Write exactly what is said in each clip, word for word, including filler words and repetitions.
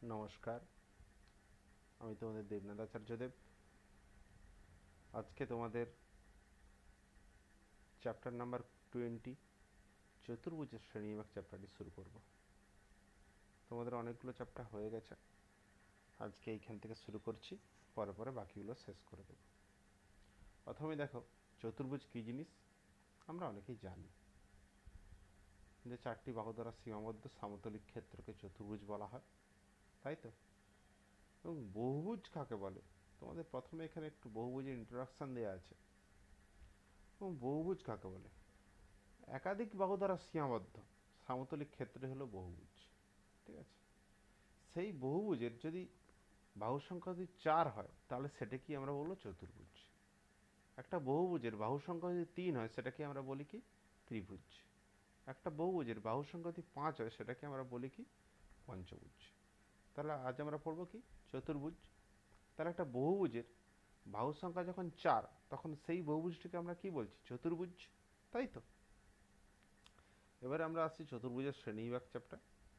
নমস্কার, আমি তোমাদের দেবনাথ আচার্যদেব। আজকে তোমাদের চ্যাপ্টার নাম্বার টোয়েন্টি চতুর্ভুজের শ্রেণীবিভাগ চ্যাপ্টারটি শুরু করব। তোমাদের অনেকগুলো চ্যাপ্টার হয়ে গেছে, আজকে এইখান থেকে শুরু করছি, পরে পরে বাকিগুলো শেষ করে দেব। প্রথমে দেখো চতুর্ভুজ কী জিনিস। আমরা অনেকেই জানি যে চারটি বাহু দ্বারা সীমাবদ্ধ সমতলিক ক্ষেত্রকে চতুর্ভুজ বলা হয়, তাই তো? এবং বহুভুজ কাকে বলে? তোমাদের প্রথমে এখানে একটু বহুভুজের ইন্ট্রোডাকশান দেওয়া আছে। এবং বহুভুজ কাকে বলে? একাধিক বাহু দ্বারা সীমাবদ্ধ সমতলিক ক্ষেত্রে হলো বহুভুজ। ঠিক আছে, সেই বহুভুজের যদি বাহু সংখ্যা যদি চার হয় তাহলে সেটাকে আমরা বলবো চতুর্ভুজ। একটা বহুভুজের বাহু সংখ্যা যদি তিন হয় সেটাকে আমরা বলি কি? ত্রিভুজ। একটা বহুভুজের বাহু সংখ্যা যদি পাঁচ হয় সেটাকে আমরা বলি কি? পঞ্চভুজ। তাহলে আজ আমরা পড়বো কি? চতুর্ভুজ। তাহলে একটা বহুভুজের বাহু সংখ্যা যখন চার তখন সেই বহুভুজটিকে আমরা কি বলছি? চতুর্ভুজ, তাই তো? এবারে আমরা আসছি চতুর্ভুজের শ্রেণীবিভাগ চ্যাপ্টার।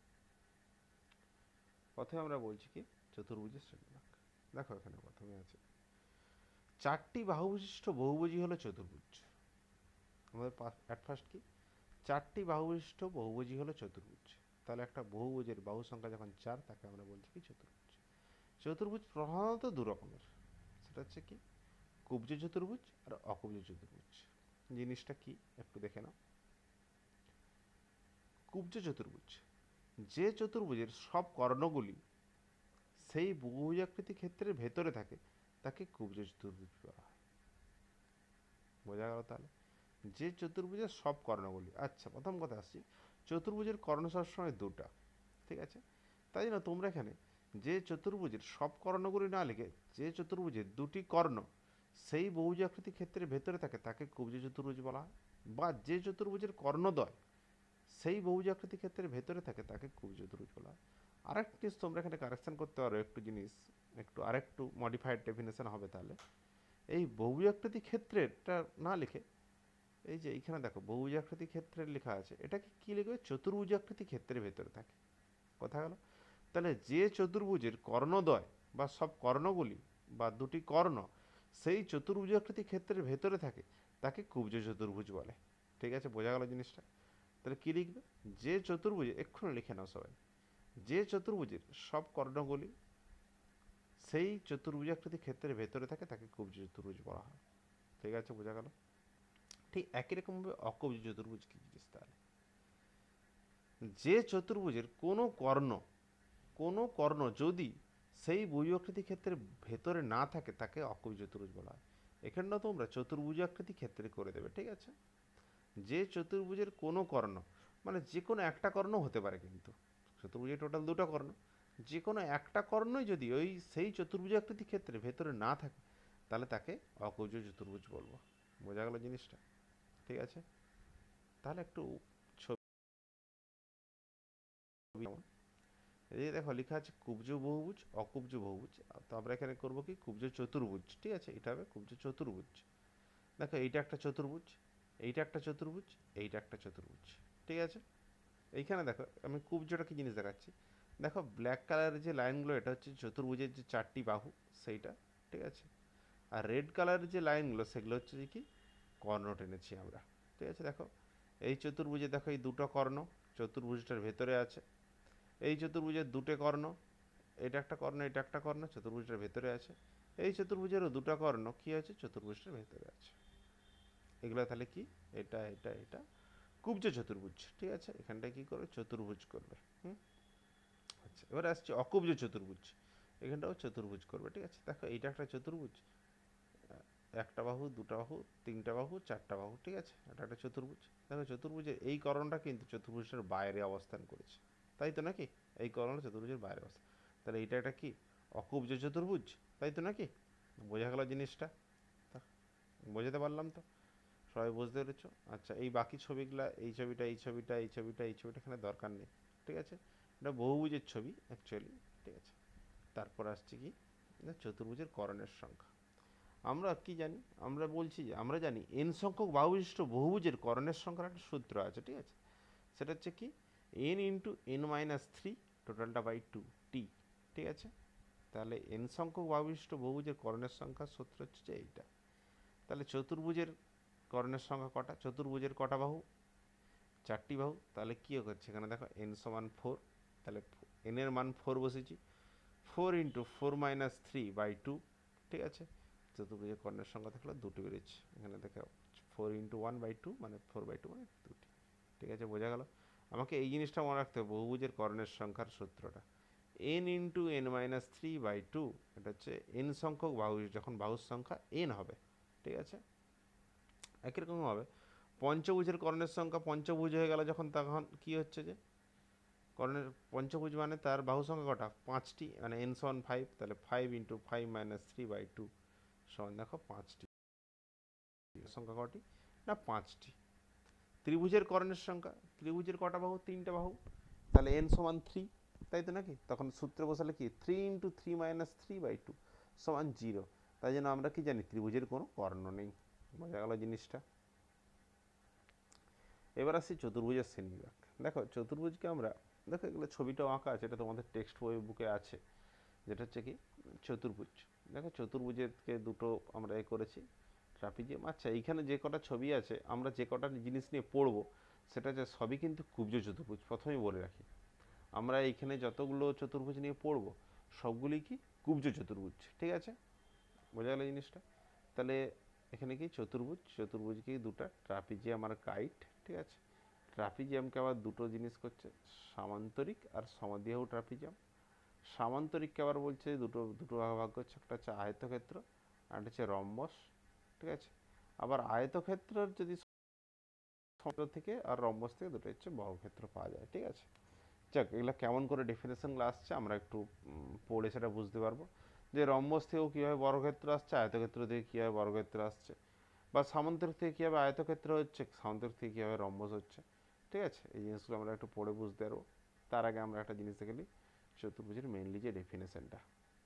প্রথমে আমরা বলছি কি? চতুর্ভুজের শ্রেণীবিভাগ। দেখো এখানে প্রথমে আছে চারটি বাহু বিশিষ্ট বহুভুজই হলো চতুর্ভুজ। আমাদের অ্যাট ফার্স্ট কি? চারটি বাহু বিশিষ্ট বহুভুজই হলো চতুর্ভুজ। তাহলে একটা বহুভুজের বাহু সংখ্যা যখন চার তাকে আমরা বলছি কি? চতুর্ভুজ। চতুর্ভুজ প্রধানত দু রকমের, সেটা হচ্ছে কি? কুব্জ চতুর্ভুজ আর অকুব্জ চতুর্ভুজ। জিনিসটা কি একটু দেখে নাও। কুব্জ চতুর্ভুজ, যে চতুর্ভুজের সব কর্ণগুলি সেই বহুভুজাকৃতি ক্ষেত্রের ভেতরে থাকে তাকে কুব্জ চতুর্ভুজ বলা হয়। বোঝা গেল? তাহলে যে চতুর্ভুজের সব কর্ণগুলি, আচ্ছা প্রথম কথা আসছি, চতুর্ভুজের কর্ণ সবসময় দুটা, ঠিক আছে? তাই জন্য তোমরা এখানে যে চতুর্ভুজের সব কর্ণগুলি না লিখে যে চতুর্ভুজের দুটি কর্ণ সেই বহুভুজাকৃতি ক্ষেত্রের ভেতরে থাকে তাকে কুব্জ চতুর্ভুজ বলা হয়, বা যে চতুর্ভুজের কর্ণদ্বয় সেই বহুভুজাকৃতি ক্ষেত্রের ভেতরে থাকে তাকে কুব্জ চতুর্ভুজ বলা হয়। আরেকটি জিনিস তোমরা এখানে কারেকশন করতে পারো, একটু জিনিস একটু আরেকটু মডিফাইড ডেফিনেশন হবে। তাহলে এই বহুভুজাকৃতি ক্ষেত্রেরটা না লিখে এই যে এইখানে দেখো বহুভুজাকৃতি ক্ষেত্রের লেখা আছে, এটাকে কি লিখবে? চতুর্ভুজাকৃতি ক্ষেত্রের ভেতরে থাকে। কথা গেল? তাহলে যে চতুর্ভুজের কর্ণদ্বয় বা সব কর্ণগুলি বা দুটি কর্ণ সেই চতুর্ভুজাকৃতি ক্ষেত্রের ভেতরে থাকে তাকে কুব্জ চতুর্ভুজ বলে। ঠিক আছে, বোঝা গেল জিনিসটা? তাহলে কি লিখবে? যে চতুর্ভুজ, এক্ষুনি লিখে নাও সবাই, যে চতুর্ভুজের সব কর্ণগুলি সেই চতুর্ভুজাকৃতি ক্ষেত্রের ভেতরে থাকে তাকে কুব্জ চতুর্ভুজ বলা হয়। ঠিক আছে, বোঝা গেল? ঠিক একই রকমভাবে অকুব্জ চতুর্ভুজ কি জিনিস? তাহলে যে চতুর্ভুজের কোনো কর্ণ কোনো কর্ণ যদি সেই বহুজাকৃতি ক্ষেত্রের ভেতরে না থাকে তাকে অকুব্জ চতুর্ভুজ বলা হয়। এখানটা তোমরা চতুর্ভুজাকৃতি ক্ষেত্রে করে দেবে, ঠিক আছে? যে চতুর্ভুজের কোনো কর্ণ, মানে যে কোনো একটা কর্ণ হতে পারে, কিন্তু চতুর্ভুজের টোটাল দুটো কর্ণ, যে কোনো একটা কর্ণই যদি ওই সেই চতুর্ভুজাকৃতি ক্ষেত্রে ভেতরে না থাকে তাহলে তাকে অকুব্জ চতুর্ভুজ বলবো। বোঝা গেল জিনিসটা? ঠিক আছে, তাহলে একটু ছবি, এই দেখো লেখা আছে কুব্জ বহুভুজ, অকুব্জ বহুভুজ। তো আমরা এখানে করবো কি? কুব্জ চতুর্ভুজ। ঠিক আছে, এটা হবে কুব্জ চতুর্ভুজ। দেখো এইটা একটা চতুর্ভুজ, এইটা একটা চতুর্ভুজ, এইটা একটা চতুর্ভুজ। ঠিক আছে, এইখানে দেখো আমি কুব্জটা কি জিনিস দেখাচ্ছি। দেখো ব্ল্যাক কালারের যে লাইনগুলো এটা হচ্ছে চতুর্ভুজের যে চারটি বাহু সেইটা, ঠিক আছে? আর রেড কালারের যে লাইনগুলো সেগুলো হচ্ছে যে কি? কর্ণ টেনেছি আমরা। ঠিক আছে, দেখো এই চতুর্ভুজে দেখো এই দুটো কর্ণ চতুর্ভুজটার ভেতরে আছে, এই চতুর্ভুজের দুটো কর্ণ, এটা একটা কর্ণ এটা একটা কর্ণ চতুর্ভুজটার ভেতরে আছে, এই চতুর্ভুজেরও দুটো কর্ণ কি আছে? চতুর্ভুজটার ভেতরে আছে। এগুলো তাহলে কি? এটা এটা এটা কুব্জ চতুর্ভুজ। ঠিক আছে, এখানটায় কি করবে? চতুর্ভুজ করবে। হুম, আচ্ছা এবার আসছে অকুব্জ চতুর্ভুজ। এখানটাও চতুর্ভুজ করবে। ঠিক আছে, দেখো এইটা একটা চতুর্ভুজ, একটা বাহু দুটা বাহু তিনটা বাহু চারটা বাহু, ঠিক আছে, এটা একটা চতুর্ভুজ। দেখো চতুর্ভুজের এই করণটা কিন্তু চতুর্ভুজের বাইরে অবস্থান করেছে, তাই তো নাকি? এই করণটা চতুর্ভুজের বাইরে অবস্থান, তাহলে এইটা একটা কি? অকুব্জ চতুর্ভুজ, তাই তো নাকি? বোঝা গেল জিনিসটা? বোঝাতে পারলাম তো? সবাই বুঝতে পেরেছো? আচ্ছা এই বাকি ছবিগুলা, এই ছবিটা এই ছবিটা এই ছবিটা এই ছবিটা এখানে দরকার নেই। ঠিক আছে, এটা বহুভুজের ছবি অ্যাকচুয়ালি। ঠিক আছে, তারপর আসছে কি? চতুর্ভুজের করণের সংখ্যা। আমরা কি জানি? আমরা বলছি যে আমরা জানি এন সংখ্যক বাহুবিশিষ্ট বহুভুজের করণের সংখ্যার একটা সূত্র আছে। ঠিক আছে, সেটা হচ্ছে কি? N into N minus three টোটালটা বাই টু টি। ঠিক আছে। তাহলে এন সংখ্যক বাহু বিশিষ্ট বহুভুজের কর্ণের সংখ্যার সূত্র হচ্ছে যে এইটা। তাহলে চতুর্ভুজের কর্ণের সংখ্যা কটা? চতুর্ভুজের কটা বাহু? চারটি বাহু। তাহলে কী হচ্ছে এখানে দেখো এন সমান ফোর, তাহলে এন এর মান ফোর বসেছি, four into four minus three by two, ঠিক আছে। চতুর্ভুজের কর্ণের সংখ্যা থাকলে দুটি বেরোচ্ছে, এখানে দেখো four into one by two মানে ফোর বাই টু মানে দুটি, ঠিক আছে, বোঝা গেল। আমাকে এই জিনিসটা মনে রাখতে হবে, বহুভুজের কর্ণের সংখ্যার সূত্রটা N into N minus three by two, এটা হচ্ছে এন সংখ্যক বাহু যখন বাহুর সংখ্যা এন হবে, ঠিক আছে। একই রকমভাবে পঞ্চভুজের কর্ণের সংখ্যা পঞ্চভুজ হয়ে গেল যখন, তখন কি হচ্ছে যে কর্ণের পঞ্চভুজ মানে তার বাহু সংখ্যা কটা? পাঁচটি, মানে এন সমান ফাইভ, তাহলে five into five minus three by two সমান দেখো পাঁচটি। সংখ্যা কটি? না পাঁচটি। ত্রিভুজের কর্ণের সংখ্যা, ত্রিভুজের কটা বাহু? তিনটা বাহু, তাহলে এন সমান থ্রি, তাই তো নাকি? তখন সূত্রে বসালে কি three into three minus three by two সমান জিরো। তাই জন্য আমরা কি জানি ত্রিভুজের কোনো কর্ণ নেই। বোঝা গেল জিনিসটা। এবার আসছি চতুর্ভুজের শ্রেণীবিভাগ। দেখো চতুর্ভুজকে আমরা, দেখো এগুলো ছবিটাও আঁকা আছে, এটা তোমাদের টেক্সট বই বুকে আছে, যেটা হচ্ছে কি চতুর্ভুজ। দেখো চতুর্ভুজেরকে দুটো আমরা এ করেছি ট্রাপিজিয়াম। আচ্ছা এইখানে যে কটা ছবি আছে, আমরা যে কটা জিনিস নিয়ে পড়বো সেটা হচ্ছে সবই কিন্তু কুব্জ চতুর্ভুজ। প্রথমেই বলে রাখি, আমরা এইখানে যতগুলো চতুর্ভুজ নিয়ে পড়বো সবগুলি কি কুব্জ চতুর্ভুজ, ঠিক আছে, বোঝা গেল জিনিসটা। তাহলে এখানে কি চতুর্ভুজ, চতুর্ভুজ কি দুটা ট্রাপিজিয়াম আর কাইট, ঠিক আছে। ট্রাপিজিয়ামকে আবার দুটো জিনিস করছে, সামান্তরিক আর সমদ্বিবাহু ট্রাপিজিয়াম। সামান্তরিককে আবার বলছে দুটো দুটো ভাগ করছে, একটা হচ্ছে আয়তক্ষেত্র আর একটা হচ্ছে রম্বস, ঠিক আছে। আবার আয়তক্ষেত্রের যদি সমতল থেকে আর রম্বস থেকে দুটো হচ্ছে বর্গক্ষেত্র পাওয়া যায়, ঠিক আছে। যাক, এগুলো কেমন করে ডেফিনেশনগুলো আসছে আমরা একটু পড়ে সেটা বুঝতে পারবো, যে রম্বস থেকেও কীভাবে বর্গক্ষেত্র আসছে, আয়তক্ষেত্র থেকে কীভাবে বর্গক্ষেত্র আসছে, বা সামান্তরিক থেকে কীভাবে আয়তক্ষেত্র হচ্ছে, সামান্তরিক থেকে কীভাবে রম্বস হচ্ছে, ঠিক আছে। এই জিনিসগুলো আমরা একটু পড়ে বুঝতে পারবো। তার আগে আমরা একটা জিনিস দেখে নিই, চতুর্ভুজের মেইনলি যে ডেফিনেশনটা,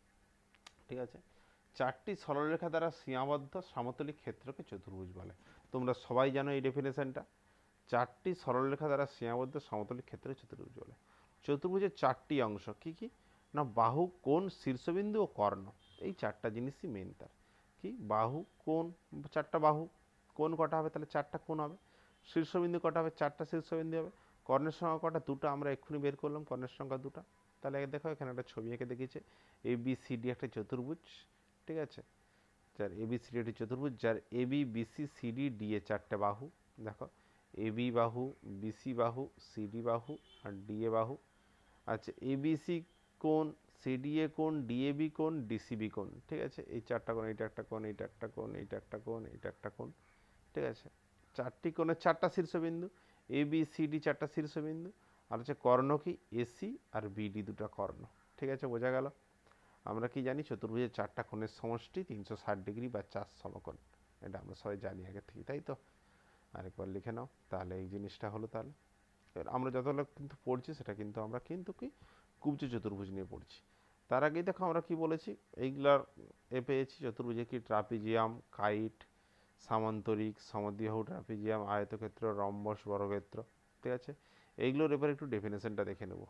ঠিক আছে। চারটি সরলরেখা দ্বারা সীমাবদ্ধ সমতলিক ক্ষেত্রকে চতুর্ভুজ বলে। তোমরা সবাই জানো এই ডেফিনেশনটা, চারটি সরলরেখা দ্বারা সীমাবদ্ধ সমতলিক ক্ষেত্রকে চতুর্ভুজ বলে। চতুর্ভুজের চারটি অংশ কি কি? না বাহু, কোণ, শীর্ষবিন্দু ও কর্ণ। এই চারটা জিনিসই মেন তার। কি বাহু, কোণ, চারটা বাহু, কোণ কটা হবে? তাহলে চারটা কোণ হবে। শীর্ষবিন্দু কটা হবে? চারটা শীর্ষবিন্দু হবে। কর্ণের সংখ্যা কটা? দুটো, আমরা এক্ষুনি বের করলাম কর্ণের সংখ্যা দুটো। তাহলে দেখো এখানে একটা ছবি এঁকে দেখিয়েছে, এ বি সি ডি একটা চতুর্ভুজ, ঠিক আছে, যার এ বি সি ডি একটি চতুর্ভুজ, যার A B BC CD D A চারটে বাহু। দেখো এ বি বাহু, বিসি বাহু, সিডি বাহু আর ডিএ বাহু। আচ্ছা এবিসি কোণ, সিডিএ কোণ, ডিএবি কোণ, ডিসিবি কোণ, ঠিক আছে। এই চারটা কোণ, এইটা একটা কোণ, এইটা একটা কোণ, এইটা একটা কোণ, এইটা একটা কোণ, ঠিক আছে। চারটি কোণের চারটা শীর্ষবিন্দু, এ বি সি ডি চারটা শীর্ষবিন্দু, আর হচ্ছে কর্ণ কি এসি আর বিডি দুটো কর্ণ, ঠিক আছে, বোঝা গেল। আমরা কি জানি চতুর্ভুজের চারটা কোণের সমষ্টি তিনশো ষাট ডিগ্রি বা চার সমকোণ, এটা আমরা সবাই জানি আগে থেকে, তাই তো। আরেকবার লিখে নাও, তাহলে এই জিনিসটা হলো। তাহলে আমরা যতগুলো কিন্তু পড়ছি সেটা কিন্তু আমরা কিন্তু কি কুব্জ চতুর্ভুজ নিয়ে পড়ছি। তার আগেই দেখো আমরা কি বলেছি, এইগুলার এ পেয়েছি চতুর্ভুজে কি ট্রাপিজিয়াম, কাইট, সামান্তরিক, সমদ্বিবাহু ট্রাপিজিয়াম, আয়তক্ষেত্র, রম্বস, বর্গক্ষেত্র, ঠিক আছে। এইগুলোর এবার একটু ডেফিনেশনটা দেখে নেব।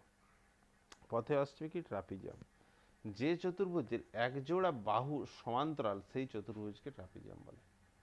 পথে আসছে কি ট্রাপিজিয়াম, যে চতুর্ভুজের এক জোড়া বাহু সমান্তরাল সেই চতুর্ভুজকে ট্রাপিজিয়াম বলে।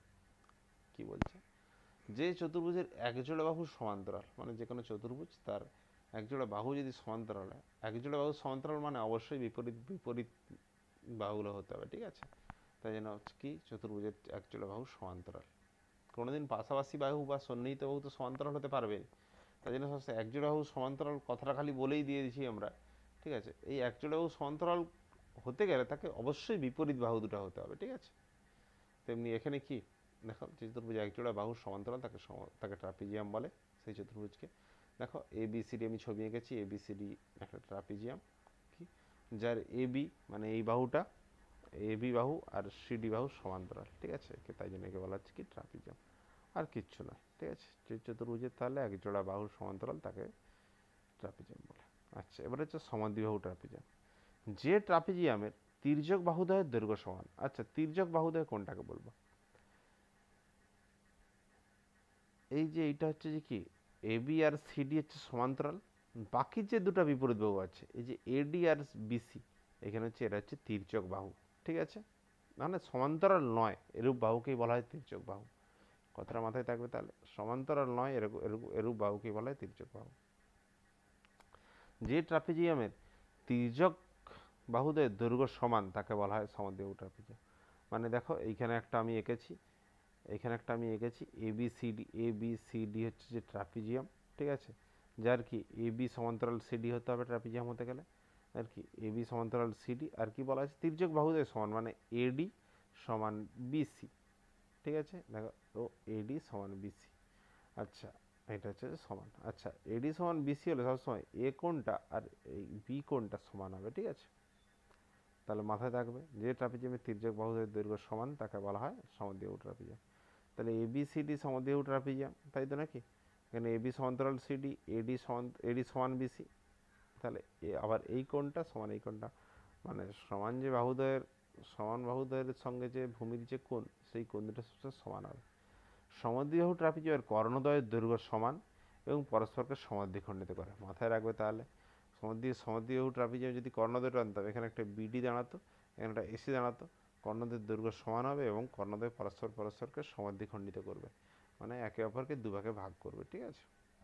কি বলছে, যে চতুর্ভুজের এক জোড়া বাহু সমান্তরাল, মানে যে কোনো চতুর্ভুজ তার এক জোড়া বাহু যদি সমান্তরাল হয়, এক জোড়া বাহু সমান্তরাল মানে অবশ্যই বিপরীত বিপরীত বাহুগুলো হতে হবে, ঠিক আছে। তাই জন্য হচ্ছে কি চতুর্ভুজের এক জোড়া বাহু সমান্তরাল। কোনোদিন পাশাপাশি বাহু বা সন্নিহিত বাহু তো সমান্তরাল হতে পারবে, তাই জন্য এক জোড়া বাহু সমান্তরাল কথাটা খালি বলেই দিয়ে দিয়েছি আমরা, ঠিক আছে। এই এক জোড়া বাহু সমান্তরাল হতে গেলে তাকে অবশ্যই বিপরীত বাহু দুটো হতে হবে, ঠিক আছে। তেমনি এখানে কি দেখো, যে চতুর্ভুজ এক জোড়া বাহু সমান্তরাল তাকে তাকে ট্রাপিজিয়াম বলে, সেই চতুর্ভুজকে। দেখো এ বি সি ডি আমি ছবি এঁকেছি, এ বি সি ডি একটা ট্রাপিজিয়াম, কি যার এ বি মানে এই বাহুটা, এ বি বাহু আর সিডি বাহু সমান্তরাল, ঠিক আছে, তাই জন্য একে বলা হচ্ছে কি ট্রাপিজিয়াম, আর কিচ্ছু নয়, ঠিক আছে। যে চতুর্ভুজের তাহলে এক জোড়া বাহু সমান্তরাল তাকে ট্রাপিজিয়াম বলে। আচ্ছা এবার হচ্ছে সমদ্বিবাহু ট্রাপিজিয়াম, যে ট্রাপিজিয়ামের তির্যক বাহুদ্বয়ের দৈর্ঘ্য সমান। আচ্ছা তির্যক বাহুদ্বয় কোনটাকে বলবো? এই যে এইটা হচ্ছে যে কি এবি আর সিডি হচ্ছে সমান্তরাল, বাকি যে দুটো বিপরীত বাহু আছে এই যে এডি আর বিসি এখানে হচ্ছে এটা হচ্ছে তির্যক বাহু, ঠিক আছে, মানে সমান্তরাল নয় এরূপ বাহুকেই বলা হয় তির্যক বাহু। কথাটা মাথায় থাকবে তাহলে, সমান্তরাল নয় এরকম এরূপ বাহুকেই বলা হয় তির্যক বাহু। যে ট্রাপিজিয়ামের তির্যক বাহুদের দৈর্ঘ্য সমান তাকে বলা হয় সমদ্বিবাহু ট্রাপিজিয়াম। মানে দেখো এইখানে একটা আমি এঁকেছি, এখানে একটা আমি এঁকেছি A B C D, A B C D হচ্ছে যে ট্রাপিজিয়াম, ঠিক আছে, যার কি এ বি সমান্তরাল সিডি হতে হবে ট্রাপিজিয়াম হতে গেলে, আর কি এ বি সমান্তরাল সিডি, আর কি বলা আছে তির্যক বাহুদের সমান মানে এডি সমান বিসি, ঠিক আছে, দেখো ও এডি সমান বিসি। আচ্ছা এটা হচ্ছে সমান, আচ্ছা এডি সমান বিসি হলে সবসময় এ কোণটা আর এই বি কোণটা সমান হবে, ঠিক আছে। তাহলে মাথায় থাকবে যে ট্রাপিজিয়ামের তির্যক বাহুদের দৈর্ঘ্য সমান তাকে বলা হয় সমদ্বিবাহু ট্রাপিজিয়াম। তাহলে এ বি সি ডি সমদ্বিবাহু ট্রাপিজিয়াম, তাই তো নাকি, এখানে এ বি সমান্তরাল সিডি, এডি সমান এডি সমান বিসি, তাহলে এ আবার এই কোণটা সমান এই কোণটা, মানে সমান যে বাহুদ্বয়ের সমান বাহুদ্বয়ের সঙ্গে যে ভূমির যে কোণ সেই কোণ দুটো সবসময় সমান হবে। সমদ্বিবাহু ট্রাপিজিয়ামের কর্ণদ্বয়ের দৈর্ঘ্য সমান এবং পরস্পরকে সমাদ্বিখণ্ডিত করে, মাথায় রাখবে তাহলে। সমদ্বি সমদ্বিবাহু ট্রাপিজিয়াম যদি কর্ণদ্বয় টানতাম, এখানে একটা বিডি দাঁড়াতো, এখানে একটা এসি দাঁড়াতো, কর্ণদ্বয়ের দৈর্ঘ্য সমান হবে এবং কর্ণদ্বয় পরস্পর পরস্পরকে সমাদ্বিখণ্ডিত করবে, মানে একে অপরকে দুভাগে ভাগ করবে, ঠিক আছে।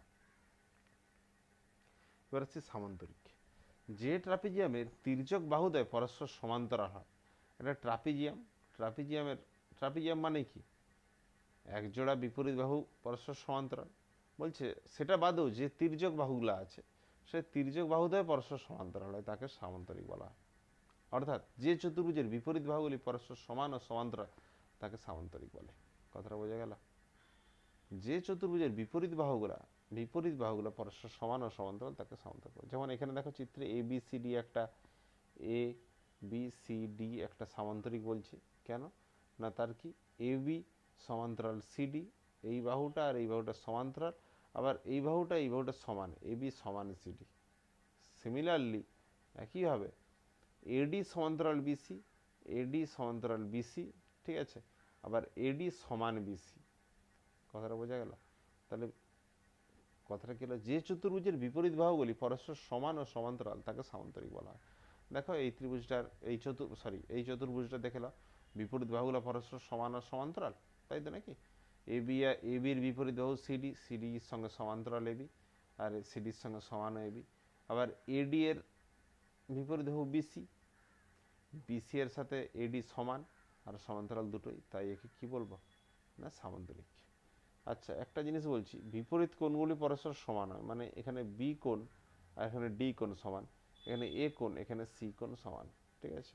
এবার হচ্ছে সামান্তরিক। যে ট্রাপিজিয়ামের তির্যক বাহুদ্বয় পরস্পর সমান্তরাল হয়, এটা ট্রাপিজিয়াম। ট্রাপিজিয়ামের ট্রাপিজিয়াম মানে কি, একজোড়া বিপরীত বাহু পরস্পর সমান্তরাল, বলছে সেটা বাদেও যে তির্যক বাহুগুলো আছে সে তির্যক বাহুদ্বয় পরস্পর সমান্তরাল হয় তাকে সামান্তরিক বলা হয়। অর্থাৎ যে চতুর্ভুজের বিপরীত বাহুগুলি পরস্পর সমান ও সমান্তরাল তাকে সামান্তরিক বলে। কথাটা বোঝা গেল? যে চতুর্ভুজের বিপরীত বাহুগুলা বিপরীত বাহুগুলো পরস্পর সমান ও সমান্তরাল তাকে সামান্তরিক বলে। যেমন এখানে দেখো চিত্রে এ বি সি ডি একটা এ বি সি ডি একটা সামান্তরিক বলছে, কেন না তার কি এ বি সমান্তরাল সিডি, এই বাহুটা আর এই বাহুটা সমান্তরাল, আবার এই বাহুটা এই বাহুটা সমান, এ বি সমান সিডি। সিমিলারলি একইভাবে এডি সমান্তরাল বিসি, এডি সমান্তরাল বিসি, ঠিক আছে, আবার এডি সমান বিসি। কথাটা বোঝা গেল? তাহলে কথাটা কি হলো, যে চতুর্ভুজের বিপরীত বাহুগুলি পরস্পর সমান ও সমান্তরাল তাকে সামান্তরিক বলা হয়। দেখো এই ত্রিভুজটার এই চতুর সরি এই চতুর্ভুজটা দেখে নাও, বিপরীত বাহুগুলো পরস্পর সমান আর সমান্তরাল, তাই তো নাকি। এ বি এ বির বিপরীত বাহু সিডি, সিডির সঙ্গে সমান্তরাল এবি, আর সিডির সঙ্গে সমান এবি। আবার এডি এর বিপরীত বাহু বিসি, বিসি এর সাথে এডি সমান আর সমান্তরাল দুটোই, তাই একে কি বলবো না সামান্তরিক। আচ্ছা একটা জিনিস বলছি, বিপরীত কোণগুলি পরস্পর সমান হয়, মানে এখানে বি কোণ আর এখানে ডি কোণ সমান, এখানে এ কোণ এখানে সি কোণ সমান, ঠিক আছে।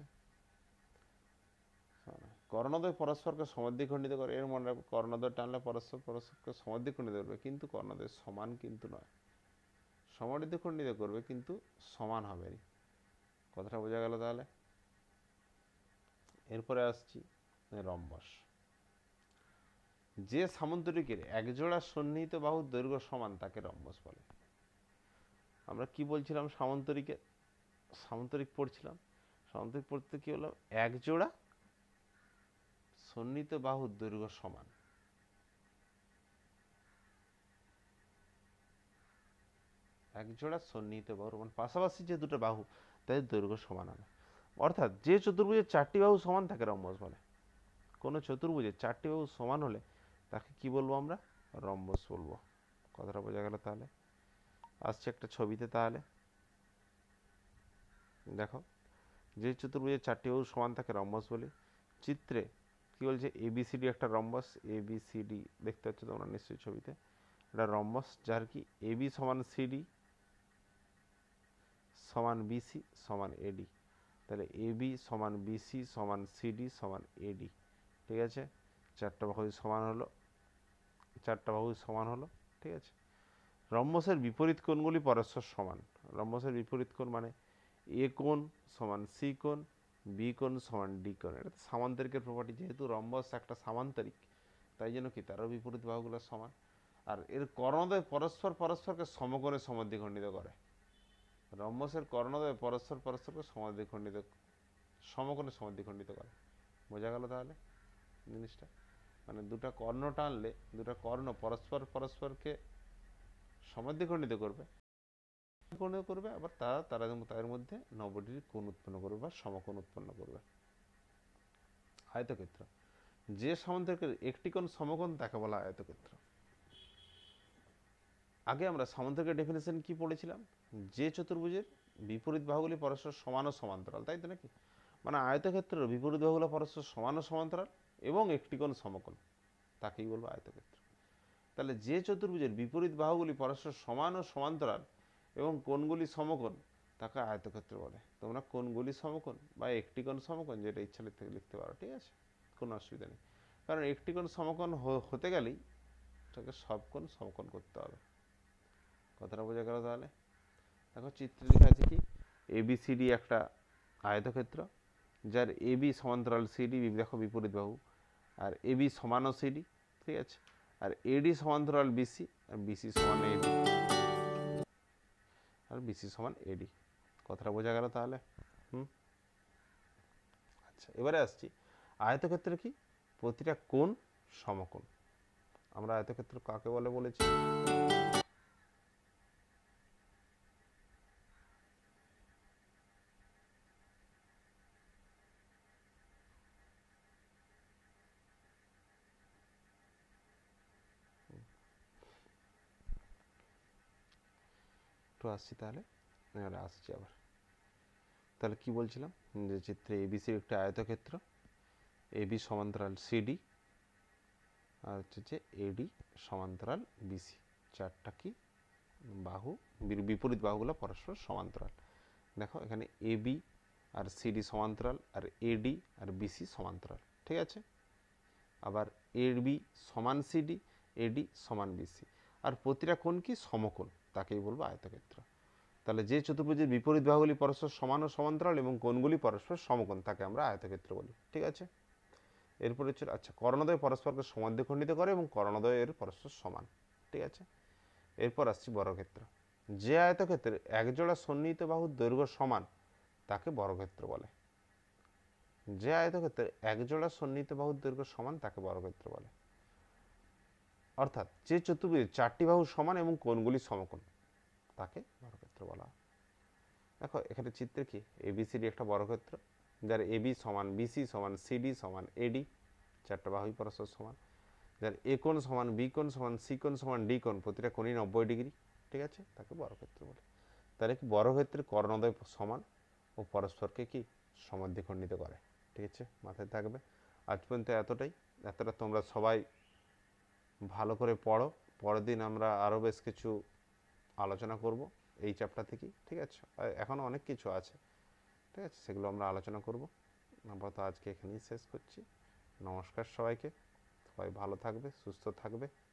কর্ণদ্বয় পরস্পরকে সমাদ্বিখণ্ডিত করে, এর মনে রাখবে কর্ণদ্বয় টানলে পরস্পর পরস্পরকে সমাদ্বিখণ্ডিত করবে, কিন্তু কর্ণদ্বয় সমান কিন্তু নয়, সমাদ্বিখণ্ডিত করবে কিন্তু সমান হবে। কথাটা বোঝা গেল তাহলে? এরপরে আসছি রম্বস। যে সামান্তরিকের একজোড়া সন্নিহিত বাহুর দৈর্ঘ্য সমান তাকে রম্বস বলে। আমরা কি বলছিলাম, সামান্তরিকে সামান্তরিক পড়ছিলাম, সামান্তরিক পড়তে কি হলো, একজোড়া সন্নিহিত বাহুর দৈর্ঘ্য সমান, একজোড়া সন্নিহিত বাহুর মানে পাশাপাশি যে দুটো বাহু তাদের দৈর্ঘ্য সমান হবে। অর্থাৎ যে চতুর্ভুজের চারটি বাহু সমান তাকে রম্বস বলে। কোনো চতুর্ভুজের চারটি বাহু সমান হলে তাকে কি বলবো আমরা, রম্বস বলবো। কথাটা বোঝা গেল তাহলে? আসছে একটা ছবিতে, তাহলে দেখো যে চতুর্ভুজের চারটি বাহু সমান তাকে রম্বস বলি। চিত্রে কি বলছে, এবিসিডি একটা রম্বস, এবিসিডি দেখতে পাচ্ছ তোমরা নিশ্চয়ই ছবিতে, এটা রম্বস যার কি এবি সমান সিডি সমান বিসি সমান এডি, তাহলে এবি সমান বিসি সমান সিডি সমান এডি, ঠিক আছে। চারটা বাহু সমান হলো, চারটা বাহু সমান হলো, ঠিক আছে। রম্বসের বিপরীত কোণগুলি পরস্পর সমান। রম্বসের বিপরীত কোণ মানে এ কোণ সমান সি কোণ, বি কোণ সমান ডি কোণ। এটা তো সামান্তরিকের প্রপার্টি, যেহেতু রম্বস একটা সামান্তরিক তাই জন্য কি তারও বিপরীত বাহুগুলো সমান। আর এর কর্ণদ্বয় পরস্পর পরস্পরকে সমকোণে সমদ্বিখণ্ডিত করে। রম্বসের কর্ণদ্বয় পরস্পর পরস্পরকে সমদ্বিখণ্ডিত সমকোণে সমদ্বিখণ্ডিত করে। বোঝা গেল তাহলে জিনিসটা? মানে দুটা কর্ণ টানলে দুটা কর্ণ পরস্পর পরস্পরকে সমদ্বিখণ্ডিত করবে, কোণ করবে, আবার তারা তারা তাদের মধ্যে নব্বই ডিগ্রি কোণ উৎপন্ন করবে বা সমকোণ উৎপন্ন করবে। আয়তক্ষেত্র, যে সামান্তরিকের একটি কোণ সমকোণ তাকে বলা হয় আয়তক্ষেত্র। আগে আমরা সামান্তরিকের ডেফিনেশন কি পড়েছিলাম? যে চতুর্ভুজের বিপরীত বাহুগুলি পরস্পর সমান ও সমান্তরাল, তাই তো নাকি? মানে আয়তক্ষেত্রের বিপরীত বাহুগুলো পরস্পর সমান ও সমান্তরাল এবং একটি কোণ সমকোণ, তাকেই বলবো আয়তক্ষেত্র। তাহলে যে চতুর্ভুজের বিপরীত বাহুগুলি পরস্পর সমান ও সমান্তরাল এবং কোণগুলি সমকোণ তাকে আয়তক্ষেত্র বলে। তোমরা কোণগুলি সমকোণ বা একটি কোণ সমকোণ যেটা ইচ্ছা লিখতে লিখতে পারো, ঠিক আছে, কোনো অসুবিধা নেই। কারণ একটি কোণ সমকোণ হতে গেলেই এটাকে সব কোণ সমকোণ করতে হবে। কথাটা বোঝা গেল? তাহলে দেখো চিত্রে লেখা আছে কি, এবিসিডি একটা আয়তক্ষেত্র যার এবি সমান্তরাল সিডি, দেখো বিপরীত বাহু, আর এবি সমান ও সিডি, ঠিক আছে, আর এডি সমান্তরাল বিসি, আর বিসি সমান এডি, আর বিসি সমান এডি। কথাটা বোঝা গেল তাহলে? হুম, আচ্ছা, এবারে আসছি আয়তক্ষেত্র কি, প্রতিটা কোণ সমকোণ। আমরা আয়তক্ষেত্র কাকে বলে বলেছি? একটু আসছি তাহলে, এবারে আসছি আবার। তাহলে কি বলছিলাম, যে চিত্রে এবিসির একটা আয়তক্ষেত্র, এবি সমান্তরাল সিডি, আর হচ্ছে যে এডি সমান্তরাল বিসি, চারটা কি বাহু, বিপরীত বাহুগুলো পরস্পর সমান্তরাল। দেখো এখানে এবি আর সিডি সমান্তরাল, আর এডি আর বিসি সমান্তরাল, ঠিক আছে। আবার এবি সমান সিডি, এডি সমান বিসি, আর প্রতিটা কোণ কি সমকোণ, তাকেই বলবো আয়তক্ষেত্র। তাহলে যে চতুর্ভুজের বিপরীত বাহুগুলি পরস্পর সমান ও সমান্তরাল এবং কোণগুলি পরস্পর সমকোণ তাকে আমরা আয়তক্ষেত্র বলি, ঠিক আছে। এরপর হচ্ছে আচ্ছা, কর্ণদ্বয় পরস্পরকে সমাদ্বিখণ্ডিত করে এবং কর্ণদ্বয়ের পরস্পর সমান, ঠিক আছে। এরপর আসছি বর্গক্ষেত্র, যে আয়তক্ষেত্রের একজোড়া সন্নিহিত বাহুর দৈর্ঘ্য সমান তাকে বর্গক্ষেত্র বলে। যে আয়তক্ষেত্রের একজোড়া সন্নিহিত বাহুর দৈর্ঘ্য সমান তাকে বর্গক্ষেত্র বলে। অর্থাৎ যে চতুর্ভুজের চারটি বাহু সমান এবং কোণগুলি সমকোণ তাকে বর্গক্ষেত্র বলা হয়। দেখো এখানে চিত্রে কি এবিসিডি একটা বর্গক্ষেত্র যার এবি সমান বিসি সমান সিডি সমান এডি, চারটা বাহুই পরস্পর সমান, যার এ কোণ সমান বি কোণ সমান সি কোণ সমান ডি কোণ, প্রতিটা কোণই নব্বই ডিগ্রি, ঠিক আছে, তাকে বর্গক্ষেত্র বলে। তাহলে কি বর্গক্ষেত্রের কর্ণদ্বয় সমান ও পরস্পরকে কি সমাদ্বিখণ্ডিত করে, ঠিক আছে, মাথায় থাকবে। আজ পর্যন্ত এতটাই, এতটা তোমরা সবাই ভালো করে পড়ো। পরের দিন আমরা আরও বেশ কিছু আলোচনা করব এই চ্যাপ্টার থেকেই, ঠিক আছে। এখনও অনেক কিছু আছে, ঠিক আছে, সেগুলো আমরা আলোচনা করব। আপাতত আজকে এখানেই শেষ করছি। নমস্কার সবাইকে, সবাই ভালো থাকবে, সুস্থ থাকবে।